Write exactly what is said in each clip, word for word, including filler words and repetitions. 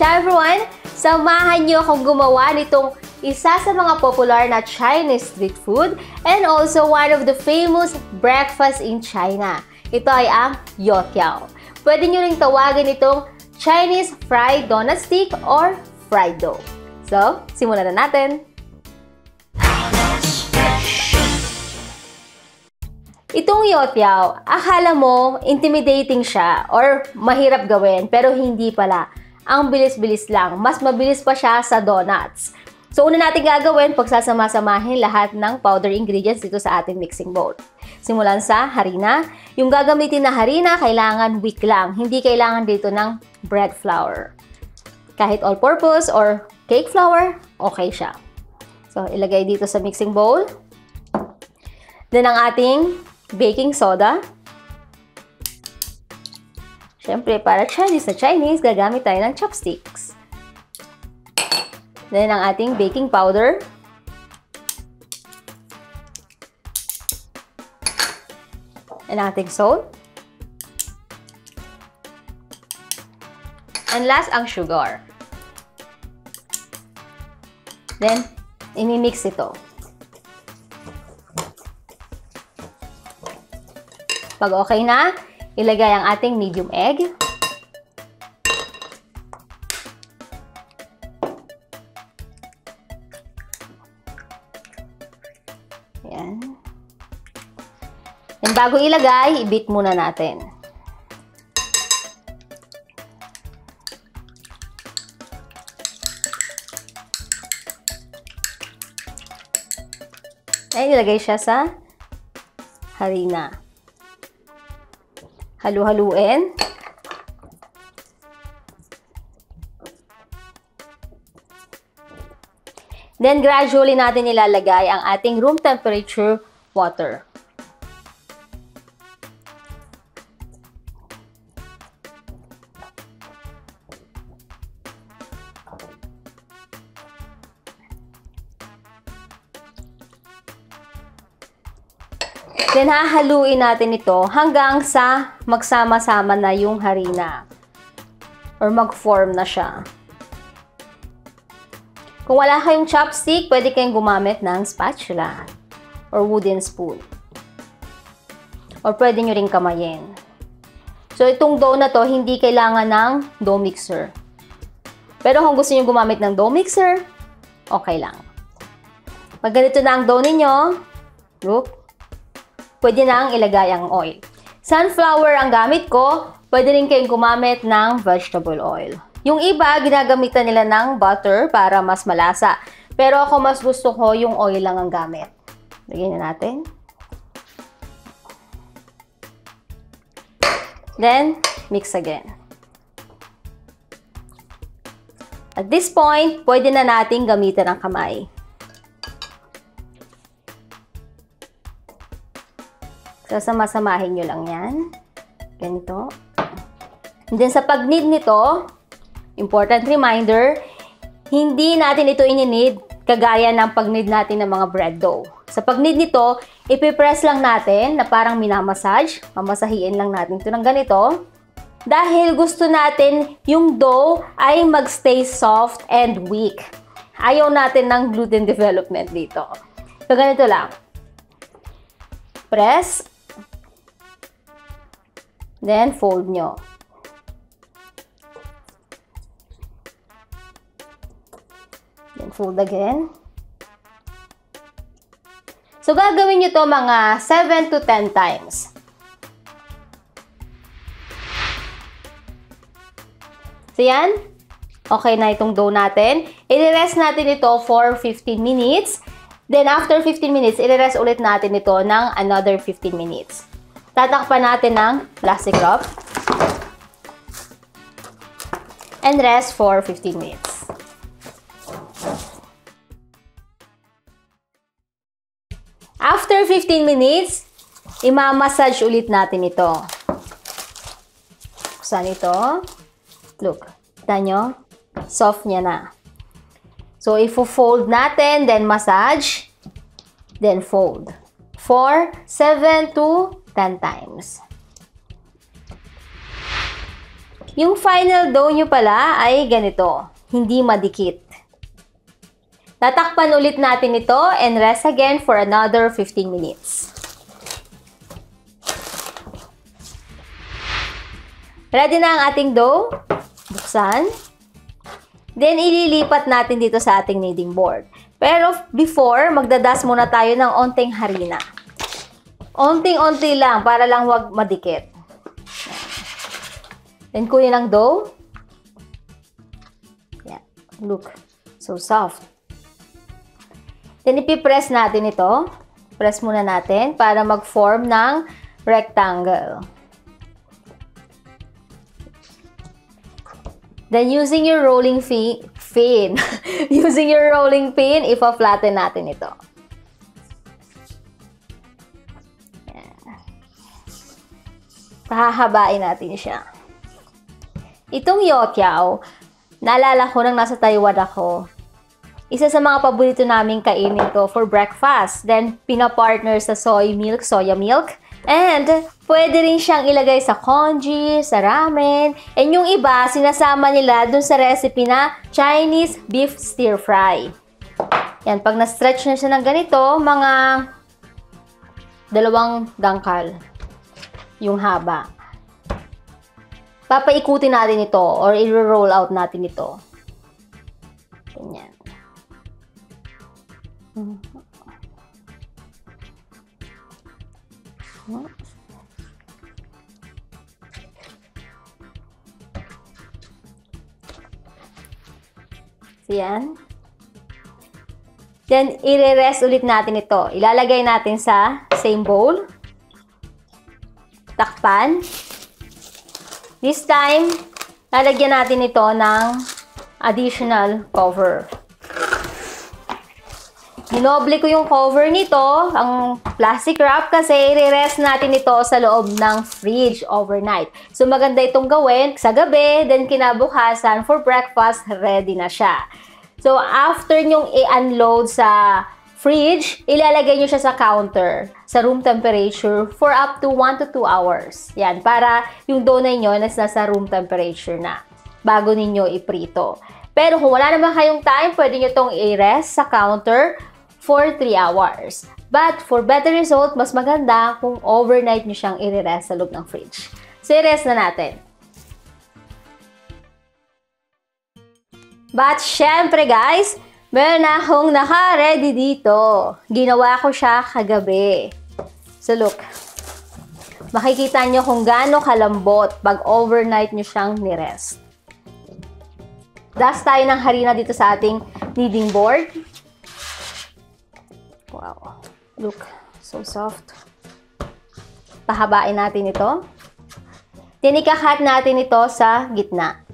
Ciao everyone! Samahan niyo akong gumawa nitong isa sa mga popular na Chinese street food and also one of the famous breakfast in China. Ito ay ang youtiao. Pwede niyo ring tawagin itong Chinese fried donut stick or fried dough. So, simulan na natin! Itong youtiao, akala mo intimidating siya or mahirap gawin, pero hindi pala. Ang bilis-bilis lang. Mas mabilis pa siya sa donuts. So, una natin gagawin, pagsasama-samahin lahat ng powder ingredients dito sa ating mixing bowl. Simulan sa harina. Yung gagamitin na harina, kailangan weak lang. Hindi kailangan dito ng bread flour. Kahit all-purpose or cake flour, okay siya. So, ilagay dito sa mixing bowl. Then, ang ating baking soda. Siyempre, para Chinese na Chinese, gagamit tayo ng chopsticks. Then, ang ating baking powder. And ating salt. And last, ang sugar. Then, imimix ito. Pag okay na, ilagay ang ating medium egg. Ayan. And bago ilagay, i-beat muna natin. Ayan, ilagay siya sa harina. Halu-haluin. Then, gradually natin ilalagay ang ating room temperature water. Then, hahaluin natin ito hanggang sa magsama-sama na yung harina or mag-form na siya. Kung wala kayong chopstick, pwede kayong gumamit ng spatula or wooden spoon. Or pwede nyo ring kamayin. So, itong dough na to, hindi kailangan ng dough mixer. Pero kung gusto nyo gumamit ng dough mixer, okay lang. Pag ganito na ang dough ninyo, look, pwede nang ilagay ang oil. Sunflower ang gamit ko, pwede rin kayong gumamit ng vegetable oil. Yung iba, ginagamitan nila ng butter para mas malasa. Pero ako mas gusto ko yung oil lang ang gamit. Lagyan na natin. Then, mix again. At this point, pwede na nating gamitan ang kamay. Sasama-samahin nyo lang yan. Ganito. And then, sa pag-knead nito, important reminder, hindi natin ito ini-knead kagaya ng pag-knead natin ng mga bread dough. Sa pag-knead nito, ipipress lang natin na parang minamassage. Mamasahiin lang natin ito ng ganito. Dahil gusto natin yung dough ay mag-stay soft and weak. Ayaw natin ng gluten development dito. So, ganito lang. Press. Then, fold nyo. Then, fold again. So, gagawin nyo to mga seven to ten times. So, yan. Okay na itong dough natin. I-rest natin ito for fifteen minutes. Then, after fifteen minutes, i-rest ulit natin ito ng another fifteen minutes. Tatakpan natin ng plastic wrap. And rest for fifteen minutes. After fifteen minutes, imamassage ulit natin ito. Saan ito? Look. Kita nyo? Soft niya na. So, ifo-fold natin, then massage, then fold. For seven to ten times. Yung final dough nyo pala ay ganito, hindi madikit. Tatakpan ulit natin ito and rest again for another fifteen minutes. Ready na ang ating dough. Buksan. Then, ililipat natin dito sa ating kneading board. Pero before, magdadas muna tayo ng onting harina. Onting-onti lang para lang wag madikit. Then, kunin ang dough. Yeah. Look. So soft. Then, ipipress natin ito. Press muna natin para mag-form ng rectangle. Then, using your rolling fi pin, using your rolling pin, ipa-flatten natin ito. Yan. Pahahabain natin siya. Itong yotiao, naalala ko nang nasa Taiwan ako, isa sa mga paborito naming kainin to for breakfast. Then, pinapartner sa soy milk, soya milk. And, pwede rin siyang ilagay sa congee, sa ramen. And yung iba, sinasama nila dun sa recipe na Chinese beef stir fry. Yan, pag na-stretch na siya ng ganito, mga dalawang dangkal yung haba. Papaikutin natin ito or i-roll out natin ito. Ganyan. Hmm. Hmm. So, yan. Then, i-rest ulit natin ito. Ilalagay natin sa same bowl. Takpan. This time, lalagyan natin ito ng additional cover. Dinoble ko yung cover nito, ang plastic wrap, kasi i-rest natin ito sa loob ng fridge overnight. So, maganda itong gawin sa gabi, then kinabukasan for breakfast, ready na siya. So, after nyong i-unload sa fridge, ilalagay nyo siya sa counter, sa room temperature, for up to one to two hours. Yan, para yung dough ninyo nasa room temperature na, bago ninyo iprito. Pero kung wala naman kayong time, pwede nyo itong i-rest sa counter for three hours. But for better result, mas maganda kung overnight nyo siyang i-rest sa loob ng fridge. So, i-rest na natin. But, syempre guys, meron na akong naka-ready dito. Ginawa ko siya kagabi. So, look. Makikita nyo kung gaano kalambot pag overnight nyo siyang ni-rest. Dust tayo ng harina dito sa ating kneading board. Wow. Look. So soft. Pahabain natin ito. Tinikakat natin ito sa gitna.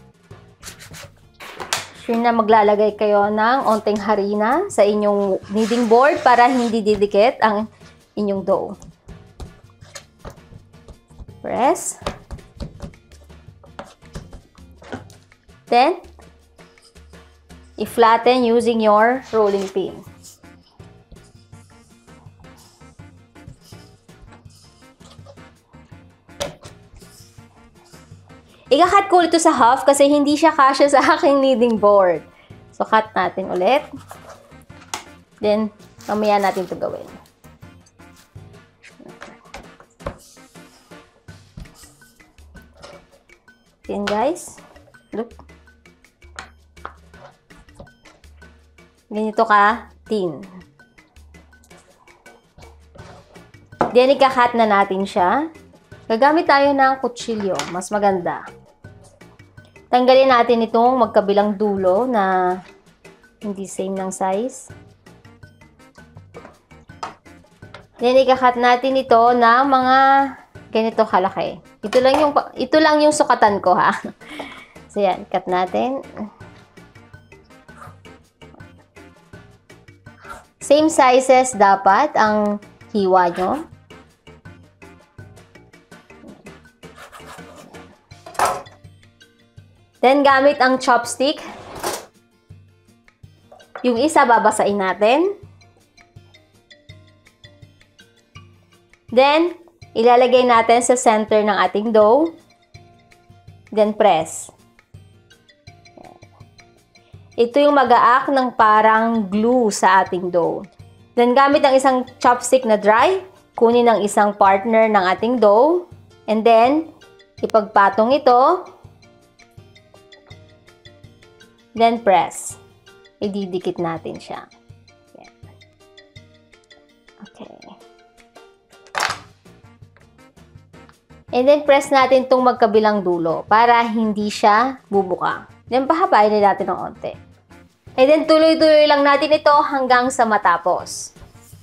Sure na maglalagay kayo ng onting harina sa inyong kneading board para hindi didikit ang inyong dough. Press. Then, i-flatten using your rolling pin. Ika-cut ko ulit ito sa half kasi hindi siya kasya sa aking kneading board. So, cut natin ulit. Then, mamaya natin ito gawin. Yan guys. Look. Ganito ka thin. Then, ika-cut na natin siya. Gagamit tayo ng kutsilyo. Mas maganda. Tanggalin natin itong magkabilang dulo na hindi same ng size. Then, ika-cut natin ito ng mga ganito kalaki. Ito lang yung, ito lang yung sukatan ko, ha. So, yan. Cut natin. Same sizes dapat ang hiwa nyo. Then, gamit ang chopstick. Yung isa, babasain natin. Then, ilalagay natin sa center ng ating dough. then press. Ito yung mag-a-act ng parang glue sa ating dough. Then, gamit ang isang chopstick na dry, kunin ang isang partner ng ating dough, and then, ipagpatong ito, then press. Ididikit natin siya. Yan. Okay. And then, press natin itong magkabilang dulo para hindi siya bubuka. Then, pahabain na natin ng onte. And then, tuloy-tuloy lang natin ito hanggang sa matapos.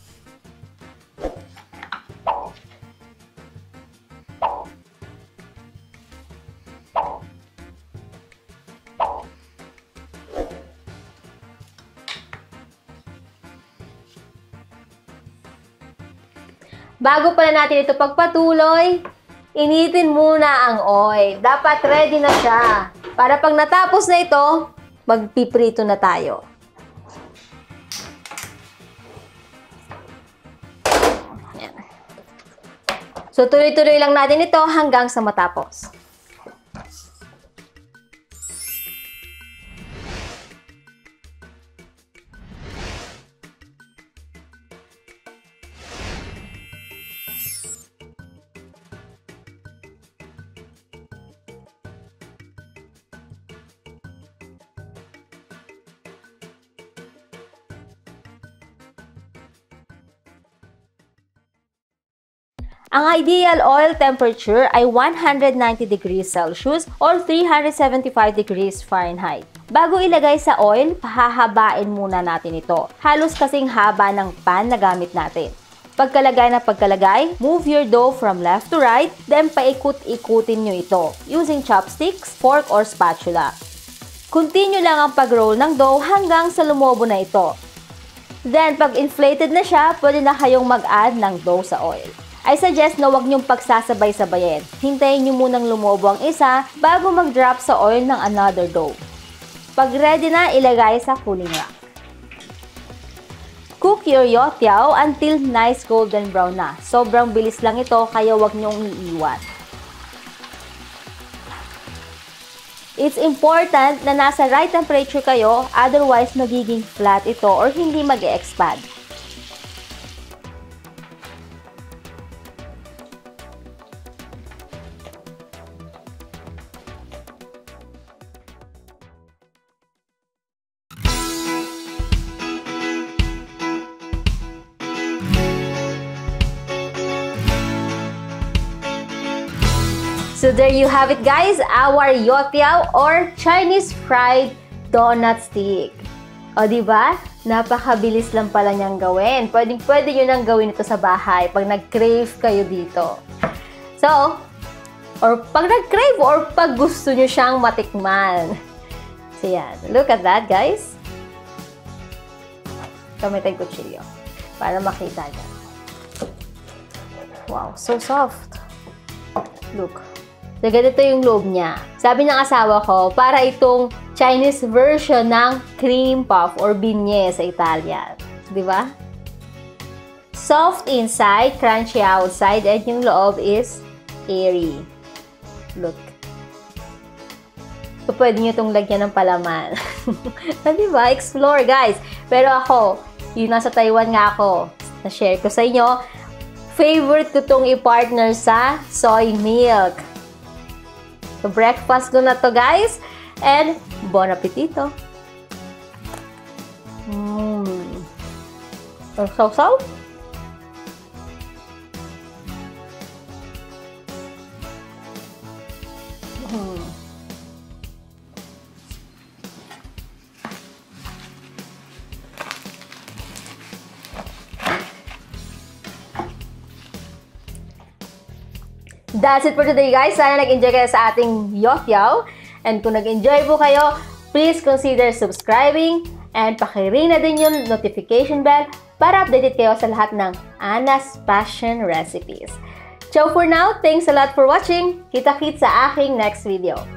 Bago pala natin ito pagpatuloy, initin muna ang oil. Dapat ready na siya. Para pag natapos na ito, magpiprito na tayo. Ayan. So, tuloy-tuloy lang natin ito hanggang sa matapos. Ang ideal oil temperature ay one hundred ninety degrees Celsius or three hundred seventy-five degrees Fahrenheit. Bago ilagay sa oil, pahahabain muna natin ito. Halos kasing haba ng pan na gamit natin. Pagkalagay na pagkalagay, move your dough from left to right, then paikot-ikutin nyo ito using chopsticks, fork, or spatula. Continue lang ang pag-roll ng dough hanggang sa lumobo na ito. Then, pag inflated na siya, pwede na kayong mag-add ng dough sa oil. I suggest na huwag niyong pagsasabay-sabayin. Hintayin niyo munang lumobo ang isa bago mag-drop sa oil ng another dough. Pag ready na, ilagay sa cooling rack. Cook your yotiao until nice golden brown na. Sobrang bilis lang ito, kaya huwag niyong iiwan. It's important na nasa right temperature kayo, otherwise magiging flat ito or hindi mag-e-expand. So there you have it guys, our yotiao or Chinese fried donut stick. O diba? Napakabilis lang pala niyang gawin. Pwedeng pwede nyo nang gawin ito sa bahay pag nag-crave kayo dito. So, or pag nag-crave or pag gusto nyo siyang matikman. So yan, look at that guys. Kamay tayong kutsilyo para makita nyo. Wow, so soft. Look. So, ganito yung loob niya. Sabi ng asawa ko, para itong Chinese version ng cream puff or beignet sa Italian. Di ba? Soft inside, crunchy outside, and yung loob is airy. Look. So, pwede nyo itong lagyan ng palaman. Di ba? Explore, guys. Pero ako, yung nasa Taiwan nga ako, na-share ko sa inyo, favorite ko itong i-partner sa soy milk. So, breakfast ko na to guys. And, bon appetito. Mmm. So, so? Hmm. That's it for today guys. Sana nag-enjoy kayo sa ating yotiao. And kung nag-enjoy po kayo, please consider subscribing and paki-ring na din yung notification bell para updated kayo sa lahat ng Anna's Passion Recipes. Ciao for now. Thanks a lot for watching. Kita-kits sa aking next video.